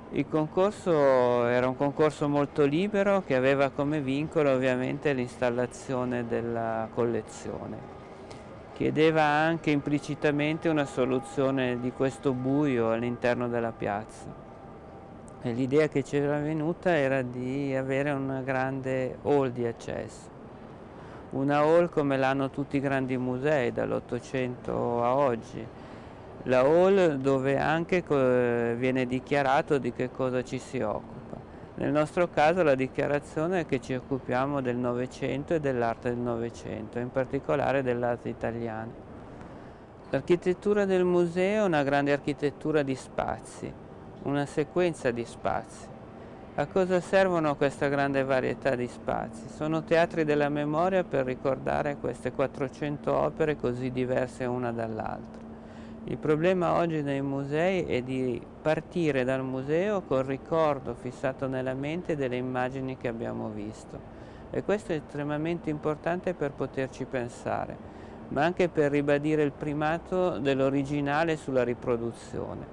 Il concorso era un concorso molto libero che aveva come vincolo ovviamente l'installazione della collezione. Chiedeva anche implicitamente una soluzione di questo buio all'interno della piazza. E l'idea che ci era venuta era di avere una grande hall di accesso. Una hall come l'hanno tutti i grandi musei dall'Ottocento a oggi. La hall dove anche viene dichiarato di che cosa ci si occupa. Nel nostro caso la dichiarazione è che ci occupiamo del Novecento e dell'arte del Novecento, in particolare dell'arte italiana. L'architettura del museo è una grande architettura di spazi, una sequenza di spazi. A cosa servono questa grande varietà di spazi? Sono teatri della memoria per ricordare queste 400 opere così diverse una dall'altra. Il problema oggi nei musei è di partire dal museo col ricordo fissato nella mente delle immagini che abbiamo visto. E questo è estremamente importante per poterci pensare, ma anche per ribadire il primato dell'originale sulla riproduzione.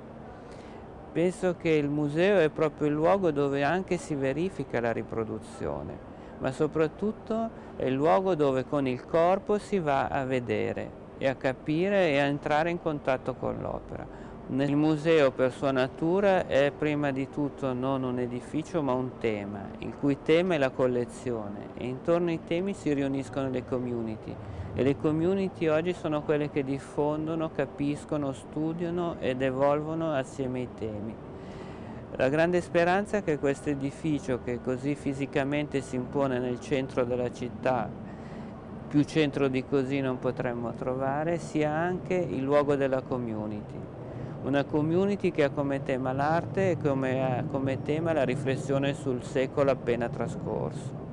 Penso che il museo è proprio il luogo dove anche si verifica la riproduzione, ma soprattutto è il luogo dove con il corpo si va a vedere e a capire e a entrare in contatto con l'opera. Il museo per sua natura è prima di tutto non un edificio ma un tema, il cui tema è la collezione, e intorno ai temi si riuniscono le community, e le community oggi sono quelle che diffondono, capiscono, studiano ed evolvono assieme ai temi. La grande speranza è che questo edificio, che così fisicamente si impone nel centro della città, più centro di così non potremmo trovare, sia anche il luogo della community. Una community che ha come tema l'arte e come tema la riflessione sul secolo appena trascorso.